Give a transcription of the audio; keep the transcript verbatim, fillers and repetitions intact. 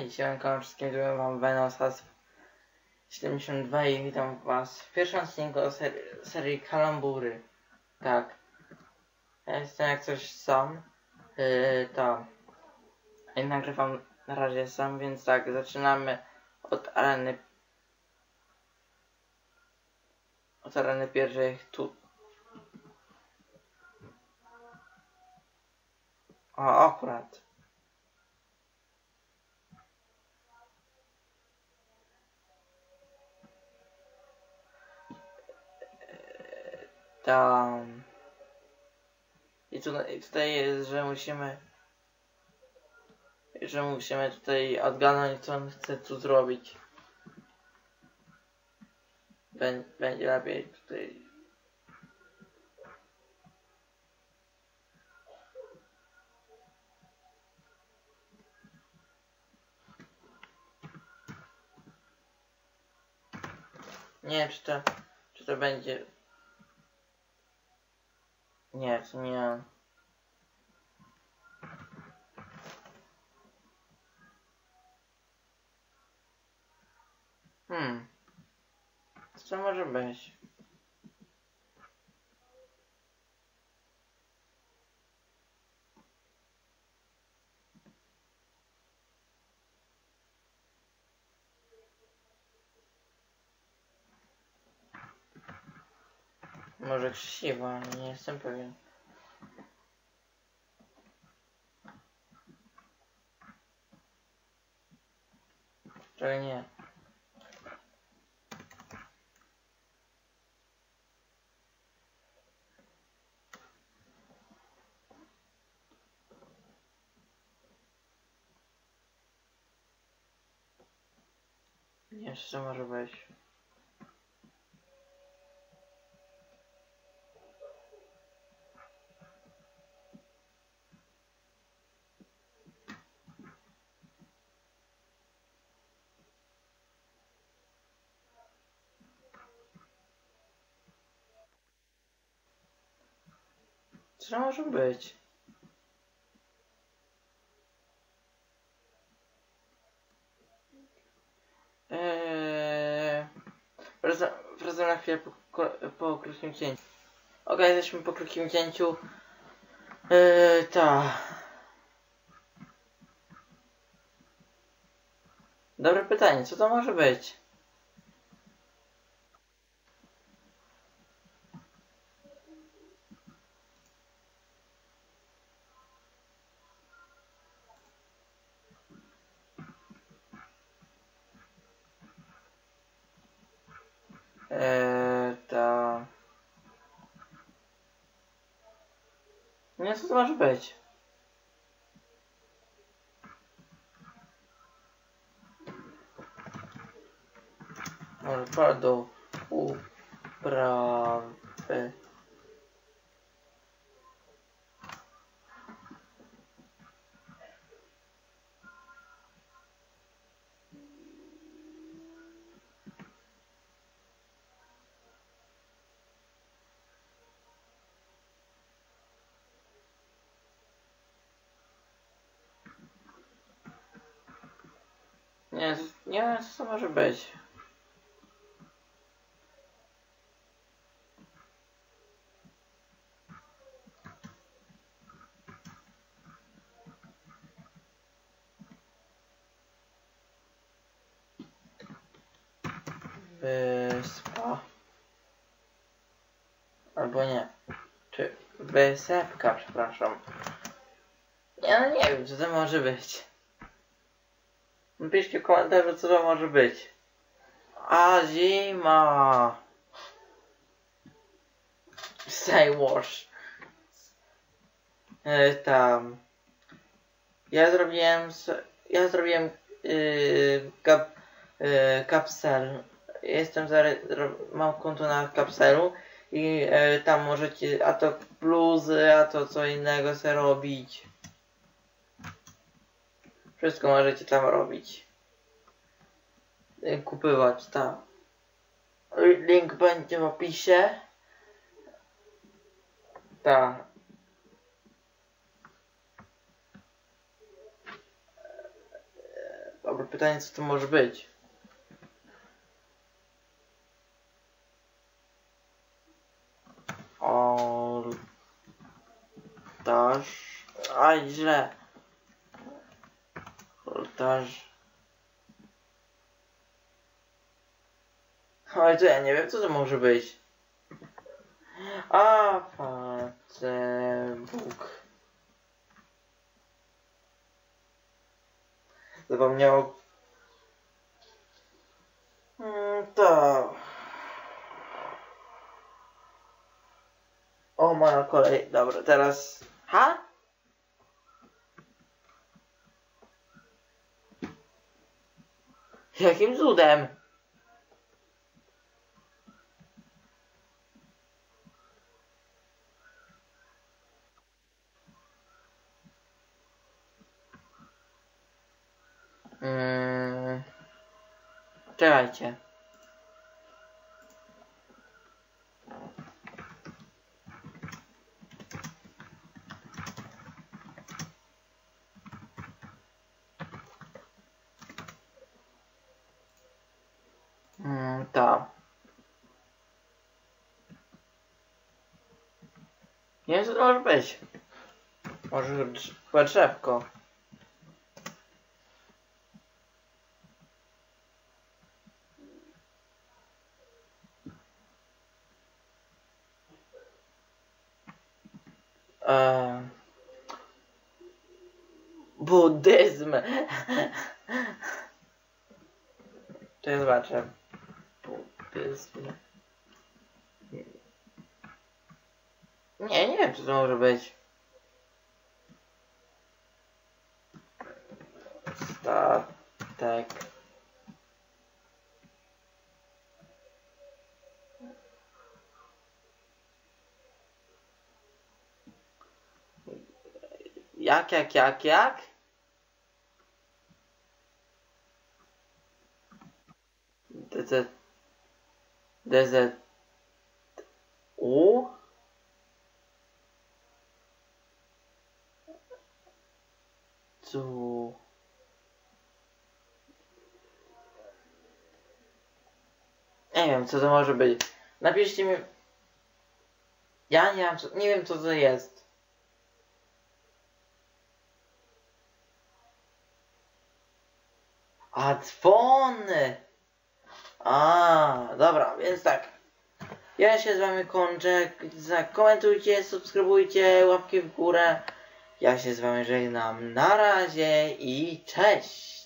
Hej, siemanko wszystkim, tu wam Venosas siedemdziesiąt dwa i witam was w pierwszym odcinku serii, serii Kalambury. Tak, ja jestem jak coś sam, yy, to i nagrywam na razie sam, więc tak, zaczynamy od areny, od areny pierwszej tu. O, akurat. Tam. I tutaj, tutaj jest, że musimy że musimy tutaj odgadnąć, co on chce tu zrobić. Bę będzie lepiej tutaj. Nie wiem, czy to, czy to będzie. Nie, to nie. Hmm. Co to może być? Może krzesiwo, ale nie jestem pewien. Czego nie? Nie, co może być? Co to może być? Eee... Wracam, wracam na chwilę po, po krótkim cięciu. Okej, okay, jesteśmy po krótkim cięciu. Eee, ta. Dobre pytanie, co to może być? Eee, ta... Nie, co to może być? Może do uprawy. Nie, nie wiem, co to może być. Wyspa. Albo nie. Czy wysepka, przepraszam. Ja no nie wiem, co to może być. Napiszcie w komentarzu, co to może być. A zima. Say wash. E, tam. Ja zrobiłem. Ja zrobiłem. Yy, kap, yy, kapsel. Jestem za, mam konto na kapselu i yy, tam możecie a to bluzy, a to co innego sobie robić. Wszystko możecie tam robić. Yy, kupywać tam. Link będzie w opisie. Tak. Dobre pytanie, co to może być? Ołtarz... Aj, źle. Ołtarz... Oj, to ja nie wiem, co to może być. A, Facebook. Zapomniał. Hmm, to. O, moja kolej. Dobra, teraz. Ha? Jakim cudem? Hmm. Czekajcie. Hmm, to. Nie wiem, co to może być. Może chyba drzewko. Eee, buddyzm. To ja zobaczę. Buddyzm. Nie, nie wiem, co to może być. Statek. Jak, jak, jak, jak? D Z D Z U Cu Nie wiem, co to może być. Napiszcie mi. Ja nie wiem, co, nie wiem, co to jest. A, dzwony! A, dobra, więc tak. Ja się z wami kończę. Komentujcie, subskrybujcie, łapki w górę. Ja się z wami żegnam. Na razie i cześć!